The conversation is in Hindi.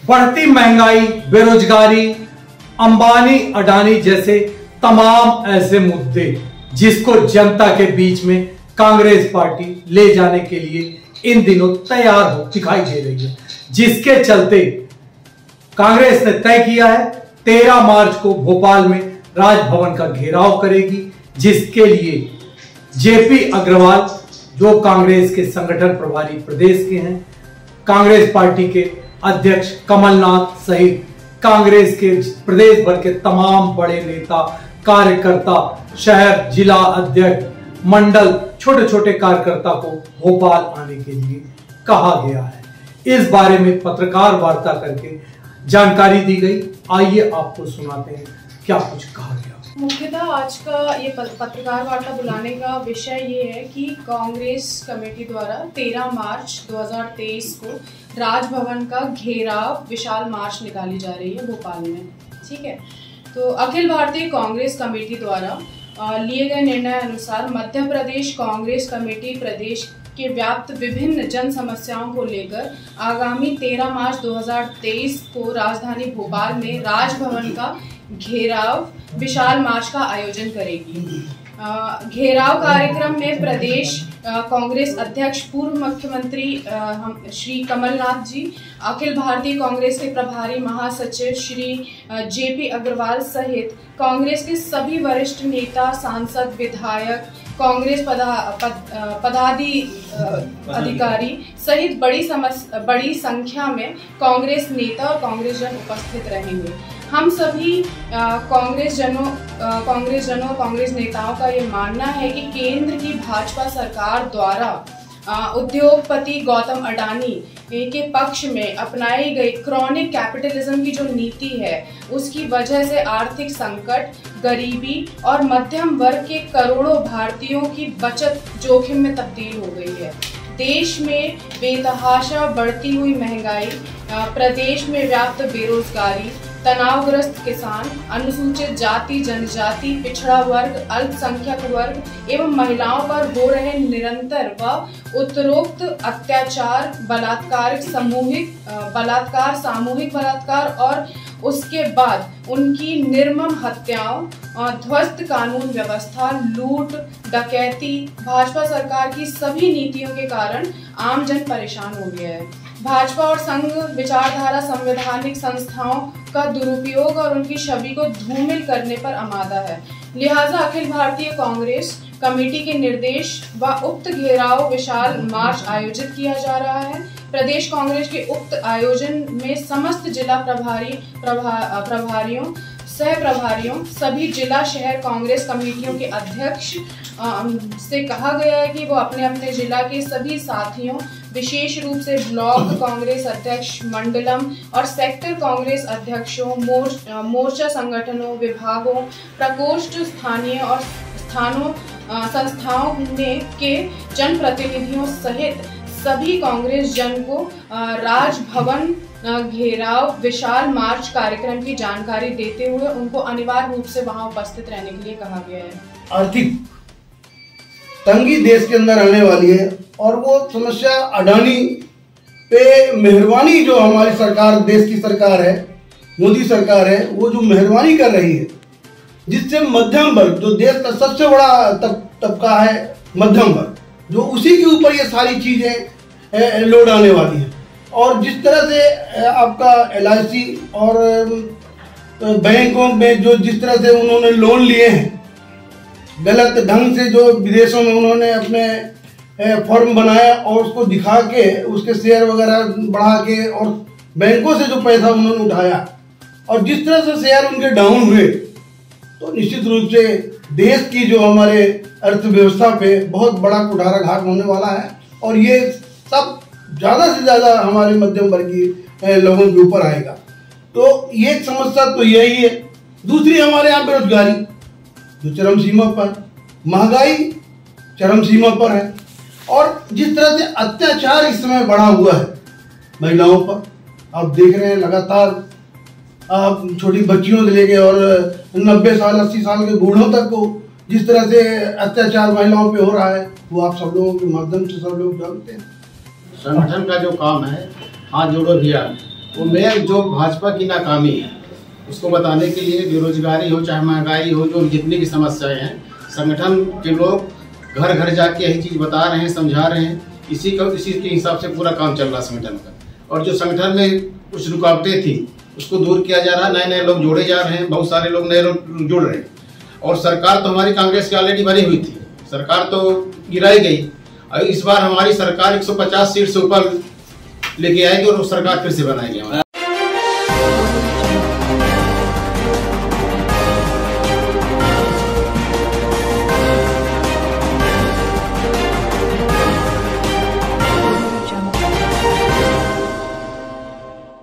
बढ़ती महंगाई, बेरोजगारी, अंबानी अडानी जैसे तमाम ऐसे मुद्दे जिसको जनता के बीच में कांग्रेस पार्टी ले जाने के लिए इन दिनों तैयार हो दिखाई दे रही है, जिसके चलते कांग्रेस ने तय किया है 13 मार्च को भोपाल में राजभवन का घेराव करेगी, जिसके लिए जेपी अग्रवाल जो कांग्रेस के संगठन प्रभारी प्रदेश के हैं, कांग्रेस पार्टी के अध्यक्ष कमलनाथ सहित कांग्रेस के प्रदेश भर के तमाम बड़े नेता, कार्यकर्ता, शहर, जिला अध्यक्ष, मंडल, छोटे छोटे कार्यकर्ता को भोपाल आने के लिए कहा गया है। इस बारे में पत्रकार वार्ता करके जानकारी दी गई। आइए आपको सुनाते हैं क्या कुछ कहा गया। मुख्यतः आज का ये पत्रकार वार्ता बुलाने का विषय ये है कि कांग्रेस कमेटी द्वारा 13 मार्च 2023 को राजभवन का घेराव विशाल मार्च निकाली जा रही है भोपाल में। ठीक है, तो अखिल भारतीय कांग्रेस कमेटी द्वारा लिए गए निर्णय अनुसार मध्य प्रदेश कांग्रेस कमेटी प्रदेश के व्याप्त विभिन्न जन समस्याओं को लेकर आगामी 13 मार्च 2023 को राजधानी भोपाल में राजभवन का घेराव विशाल मार्च का आयोजन करेगी। घेराव कार्यक्रम में प्रदेश कांग्रेस अध्यक्ष पूर्व मुख्यमंत्री श्री कमलनाथ जी, अखिल भारतीय कांग्रेस के प्रभारी महासचिव श्री जेपी अग्रवाल सहित कांग्रेस के सभी वरिष्ठ नेता, सांसद, विधायक, कांग्रेस अधिकारी सहित बड़ी संख्या में कांग्रेस नेता और कांग्रेस जन उपस्थित रहेंगे। हम सभी कांग्रेस कांग्रेस नेताओं का ये मानना है कि केंद्र की भाजपा सरकार द्वारा उद्योगपति गौतम अडानी के पक्ष में अपनाई गई क्रॉनिक कैपिटलिज्म की जो नीति है, उसकी वजह से आर्थिक संकट, गरीबी और मध्यम वर्ग के करोड़ों भारतीयों की बचत जोखिम में तब्दील हो गई है। देश में बेतहाशा बढ़ती हुई महंगाई, प्रदेश में व्याप्त बेरोजगारी, तनावग्रस्त किसान, अनुसूचित जाति जनजाति, पिछड़ा वर्ग, अल्पसंख्यक वर्ग एवं महिलाओं पर हो रहे निरंतर व उत्तरोक्त अत्याचार, सामूहिक बलात्कार और उसके बाद उनकी निर्मम हत्याओं, ध्वस्त कानून व्यवस्था, लूट, डकैती, भाजपा सरकार की सभी नीतियों के कारण आम जन परेशान हो गया है। भाजपा और संघ विचारधारा संवैधानिक संस्थाओं का दुरुपयोग और उनकी छवि को धूमिल करने पर आमादा है। लिहाजा अखिल भारतीय कांग्रेस कमेटी के निर्देश व उक्त घेराव विशाल मार्च आयोजित किया जा रहा है। प्रदेश कांग्रेस के उक्त आयोजन में समस्त जिला प्रभारियों, सह प्रभारियों, सभी जिला शहर कांग्रेस कमेटियों के अध्यक्ष से कहा गया है कि वो अपने अपने जिला के सभी साथियों, विशेष रूप से ब्लॉक कांग्रेस अध्यक्ष, मंडलम और सेक्टर कांग्रेस अध्यक्षों, मोर्चा संगठनों, विभागों, प्रकोष्ठ, स्थानीय और संस्थाओं के जनप्रतिनिधियों सहित सभी कांग्रेस जन को राजभवन घेराव विशाल मार्च कार्यक्रम की जानकारी देते हुए उनको अनिवार्य रूप से वहां उपस्थित रहने के लिए कहा गया है। आर्थिक तंगी देश के अंदर आने वाली है और वो समस्या अडानी पे मेहरबानी जो हमारी सरकार, देश की सरकार है, मोदी सरकार है, वो जो मेहरबानी कर रही है, जिससे मध्यम वर्ग जो देश का सबसे बड़ा तबका है, मध्यम वर्ग, जो उसी के ऊपर ये सारी चीजें लोड आने वाली है। और जिस तरह से आपका LIC और बैंकों में जो जिस तरह से उन्होंने लोन लिए हैं, गलत ढंग से जो विदेशों में उन्होंने अपने फॉर्म बनाया और उसको दिखा के उसके शेयर वगैरह बढ़ा के और बैंकों से जो पैसा उन्होंने उठाया और जिस तरह से शेयर उनके डाउन हुए, तो निश्चित रूप से देश की जो हमारे अर्थव्यवस्था पे बहुत बड़ा कुठाराघात होने वाला है और ये सब ज़्यादा से ज़्यादा हमारे मध्यम वर्गीय लोगों के ऊपर आएगा। तो ये समस्या तो यही है। दूसरी हमारे यहाँ बेरोजगारी जो चरम सीमा पर, महंगाई चरम सीमा पर है और जिस तरह से अत्याचार इस समय बढ़ा हुआ है महिलाओं पर, आप देख रहे हैं लगातार, आप छोटी बच्चियों से लेके और 90 साल 80 साल के बूढ़ों तक को जिस तरह से अत्याचार महिलाओं पे हो रहा है, वो आप सब लोगों के माध्यम से सब लोग जानते हैं। संगठन का जो काम है, हाथ जोड़ो अभियान, वो मेन जो भाजपा की नाकामी है उसको बताने के लिए, बेरोजगारी हो चाहे महंगाई हो, जो जितनी भी समस्याएं हैं, संगठन के लोग घर घर जाके यही चीज़ बता रहे हैं, समझा रहे हैं। इसी के हिसाब से पूरा काम चल रहा है संगठन का। और जो संगठन में कुछ रुकावटें थी उसको दूर किया जा रहा है, नए नए लोग जोड़े जा रहे हैं, बहुत सारे लोग नए लोग जुड़ रहे हैं। और सरकार तो हमारी कांग्रेस की ऑलरेडी बनी हुई थी, सरकार तो गिराई गई। और इस बार हमारी सरकार 150 सीट से ऊपर लेके आएगी और सरकार फिर से बनाएगी।